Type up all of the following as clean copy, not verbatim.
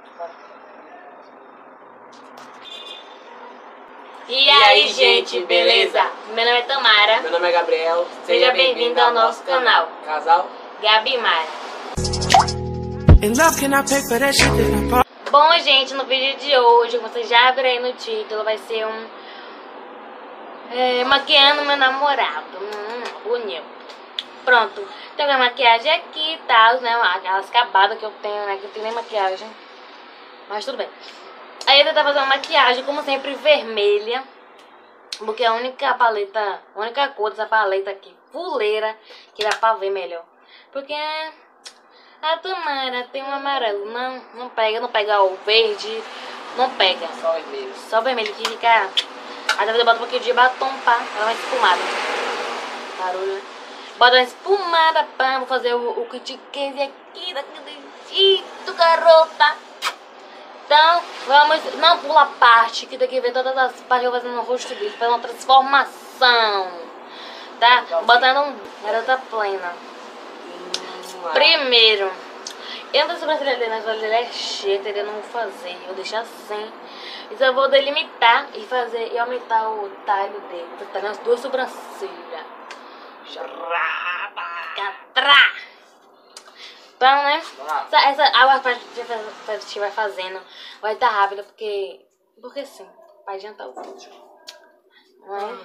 E aí, gente, beleza? Meu nome é Tamara. Meu nome é Gabriel. Seja bem-vindo ao nosso canal. Casal Gabi e Mara. Bom, gente, no vídeo de hoje, como vocês já viram aí no título, vai ser maquiando meu namorado. Bonito. Pronto. Tem a maquiagem aqui e tal, né? Aquelas cabadas que eu tenho, né? Que eu tenho nem maquiagem. Mas tudo bem. Aí eu vou tentar fazer uma maquiagem, como sempre, vermelha. Porque é a única paleta, a única cor dessa paleta aqui, fuleira, que dá pra ver melhor. Porque a Tamara tem um amarelo. Não pega o verde. Não pega. Só vermelho. Só vermelho que fica. Aí eu boto um pouquinho de batom, pá. Ela vai espumada. Barulho, né? Bota uma espumada, pá. Vou fazer o kit case aqui, daquele jeito, garota. Então, vamos, não pula a parte, que tem que ver todas as partes eu fazendo no rosto dele, fazer uma transformação, tá? Botando um garota plena. Primeiro, eu não sei sobrancelha dele, mas a sobrancelha é cheia, entendeu? Não vou fazer, eu vou deixar assim. Então eu vou delimitar e fazer, e aumentar o talho dele, vou botar as duas sobrancelhas. Então, né? Essa água que a gente vai fazendo vai estar rápida, porque sim, vai adiantar o vídeo. Não é?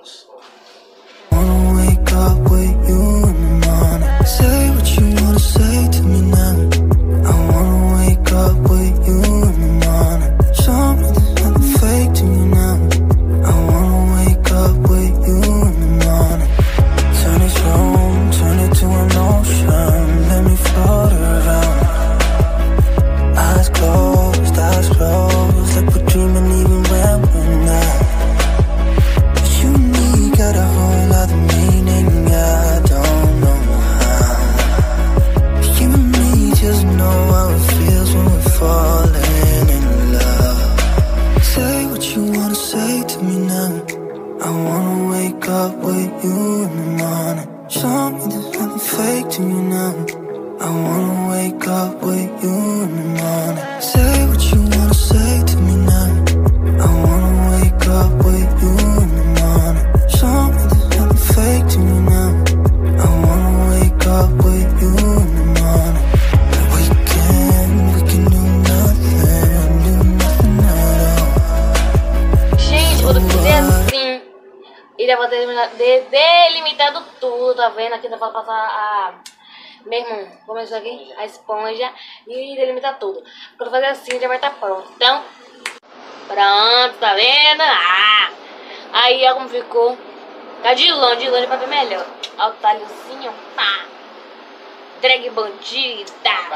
E já vou ter delimitado tudo, tá vendo? Aqui dá pra passar a... Mesmo, começou aqui, a esponja e delimitar tudo. Quando fazer assim já vai estar pronto. Então, pronto, tá vendo? Aí ó como ficou. Tá de longe pra ver melhor. Ó o talhozinho, pá. Drag bandida.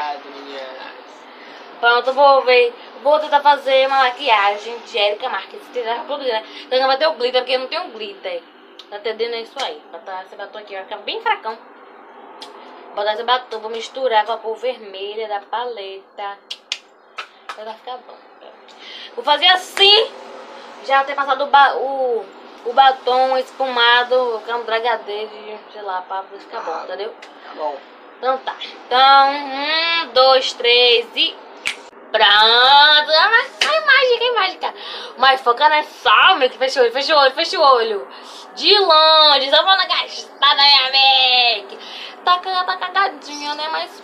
Pronto, vou tentar fazer uma maquiagem de Erika Marques. Né? Então vai ter o glitter, porque não tem um glitter. Tá entendendo isso aí? Botar esse batom aqui, vai ficar bem fracão. Botar esse batom, vou misturar com a cor vermelha da paleta. Vai ficar bom. Vou fazer assim. Já ter passado o batom espumado, com um dragadeiro, sei lá, pra ficar bom, entendeu? Tá bom. Então tá. Então, 1, 2, 3 e... Pronto. Ai, mágica. Mas foca nessa alma que fecha o olho. De longe, só pra não gastar na minha make. Tá cagadinha, né? Mas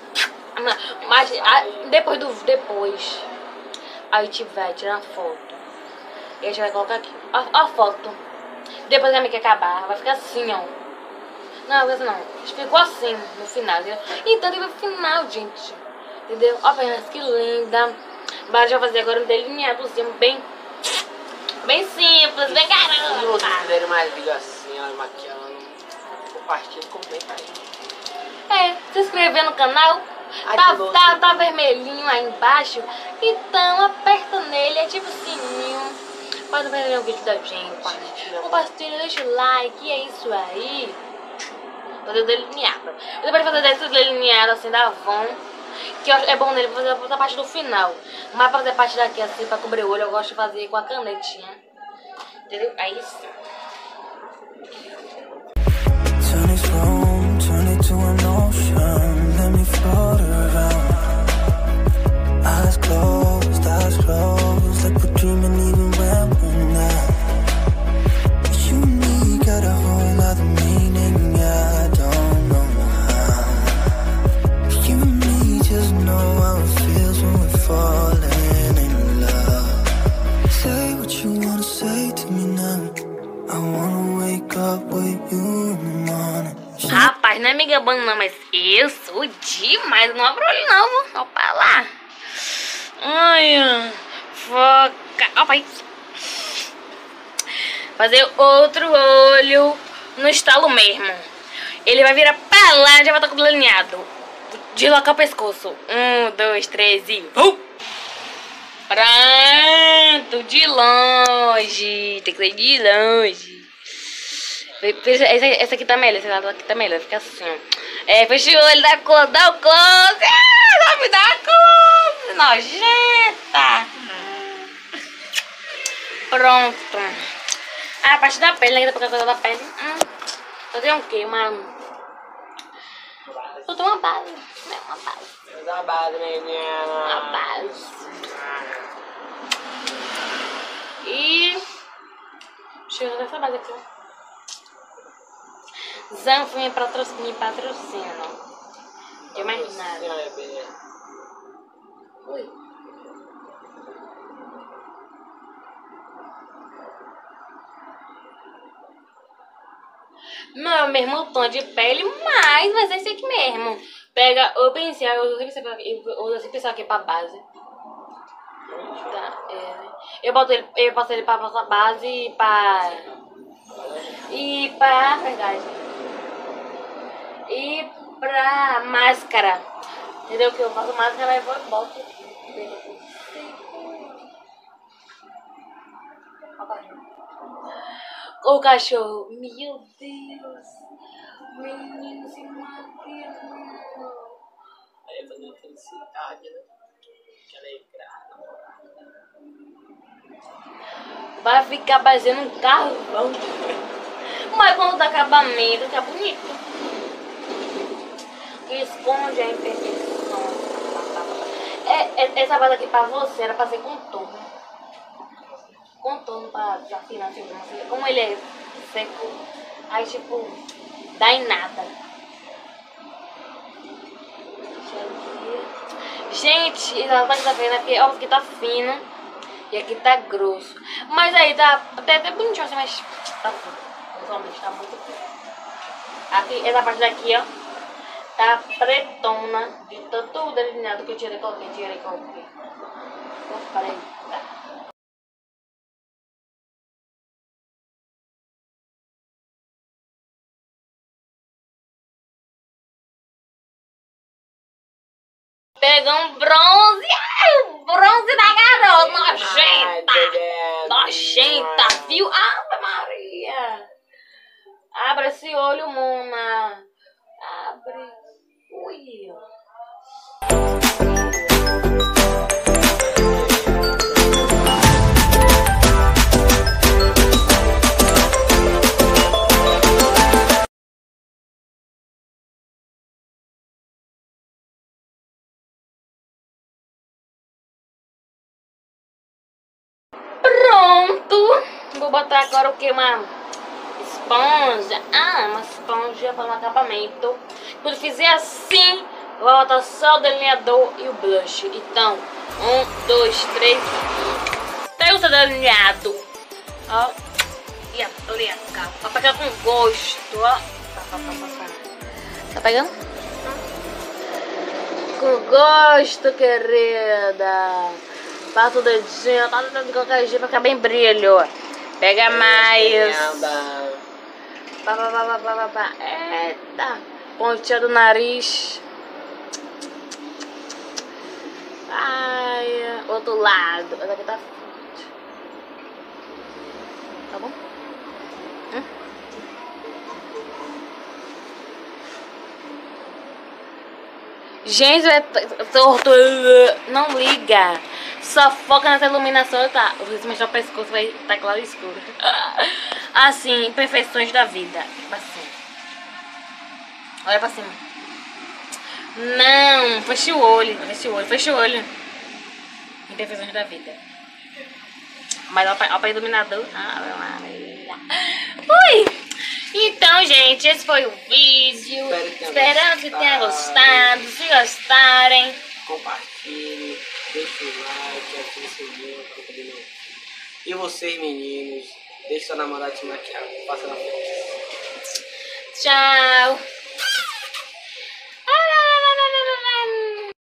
depois a gente vai tirar foto. E a gente vai colocar aqui a foto. Depois que a make acabar, vai ficar assim, ó. Não, ficou assim no final, entendeu? Então teve o final, gente. Entendeu? Ó, que linda. Mas já vou fazer agora um delineadozinho bem simples, bem garota. Se vocês quiserem mais vídeo assim, ela maquiando, compartilha, comenta aí. Se inscrever no canal. Tá vermelhinho aí embaixo. Então aperta nele, ativa o sininho. Pode ver o vídeo da gente. Compartilha, deixa o like. E é isso aí. Fazer delineado. Eu depois de fazer esse delineado assim da Avon, que é bom nele fazer a parte do final. Mas pra fazer a parte daqui assim, pra cobrir o olho, eu gosto de fazer com a canetinha. Entendeu? Aí sim. Eyes closed. roubando não, mas eu sou demais. Eu não abro olho não, vou. Ó pra lá. Ai, foca. Ó, pai. Fazer outro olho no estalo mesmo. Ele vai virar pra lá, já vai estar com o delineado. Deslocar o pescoço. 1, 2, 3 e... Pronto, de longe. Tem que ser de longe. Essa aqui tá melhor, esse lado aqui tá melhor. Fica assim, ó. Fecha o olho, dá o close. Ah, me dá close. Nojenta. Pronto. A parte da pele, né? Depois coisa da pele. Fazer um quê? Botar uma base. Né? Uma base. Uma base, menina. Uma base. E... deixa eu usar essa base aqui, ó. Zanf me patrocina. Não tem mais nada. Ui. Não é o mesmo tom de pele, mas é esse aqui mesmo. Pega o pincel, eu uso esse pincel aqui pra base. Tá, eu passo ele pra passar base e pra verdade. E pra máscara. Entendeu? Que eu faço máscara e vou e boto aqui. O cachorro. Meu Deus. Menino se maquiando. Aí eu fazer felicidade, né? Que alegrada. Vai ficar parecendo um carvão. Mas quando dá acabamento, fica bonito. Esconde a imperfeição. Essa base aqui pra você era pra ser contorno. Contorno pra desafinar assim. Como ele é seco, aí tipo, dá em nada. Gente, essa base tá vendo aqui, ó, aqui tá fino e aqui tá grosso. Mas aí tá até bonitinho assim, mas tá fino. Visualmente tá muito fino. Aqui, essa parte daqui, ó, tá pretona de tanto delineado que eu tirei, coloquei. Peraí, tá? Pegou um bronze. O bronze da garota. Nojenta, viu? Ave Maria. Abre esse olho, Mona. Abre. Ui. Pronto. Vou botar agora o que? Uma esponja. Uma esponja para um acabamento. Quando fizer assim, vou botar só o delineador e o blush. Então, 1, 2, 3. Pega o seu delineado. Ó. E aplica. Pra pegar com gosto, ó. Tá pegando? Com gosto, querida. Passa o dedinho, passa o dedo de qualquer jeito pra ficar bem brilho. Pega mais. Eita. Pontinha do nariz. Ai, outro lado. Essa aqui tá forte. Tá bom? Gente, torto. Não liga. Só foca nessa iluminação, tá? Vou mexer o pescoço, vai estar claro e escuro. Assim, imperfeições da vida. Tipo assim. Olha pra cima. Não, fecha o olho. Fecha o olho. Imperfeições da vida. Mas olha pra iluminador. Ui! Então, gente, esse foi o vídeo. Esperando que tenha gostado. Se gostarem, compartilhe, deixe o like, ative o sininho para poder não. E vocês, meninos, deixe seu namorado se maquiar. Passa na frente. tchau!